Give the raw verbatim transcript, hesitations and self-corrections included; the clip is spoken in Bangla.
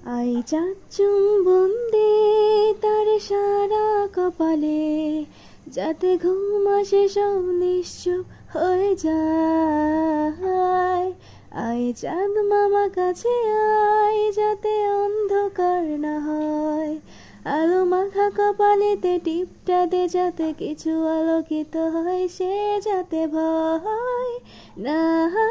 আই চাঁদ চুম্বন দে তার সারা কপালে, যাতে ঘুম আসে সব নিশ্চুপ হয়ে যায়। আই চাঁদ মামা কাছে আয়, যাতে অন্ধকার না হয়। আলো মাখা কপালেতে টিপটা দে, যাতে কিছু আলোকিত হয়, সে যাতে ভয় না